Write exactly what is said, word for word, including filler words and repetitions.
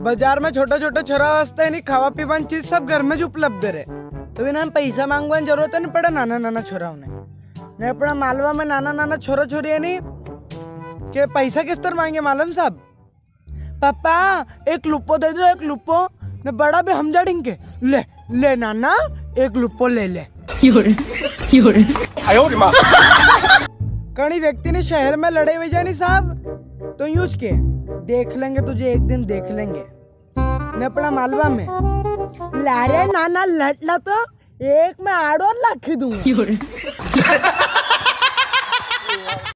बाजार में छोटे छोटे छोरा वास्ते नहीं खावा पीवा चीज सब घर में जो उपलब्ध रहे, तो इन्हें पैसा मांगवाने जरूरत नहीं पड़ा। नाना नाना छोरा उन्हें अपना मालवा में नाना नाना छोरा छोरी है नहीं के पैसा किस तरह मांगे मालूम साहब? पापा एक लुप्पो दे दो, एक लुप्पो ने बड़ा भी हम जाड़ेंगे। ले ले नाना एक लुप्पो ले ले। कई व्यक्ति ने शहर में लड़े हुए जानी साहब, तो यूज के देख लेंगे तुझे एक दिन देख लेंगे ने अपना मालवा में लारे नाना लड़ला तो एक में आड़ो लाख दूंगा।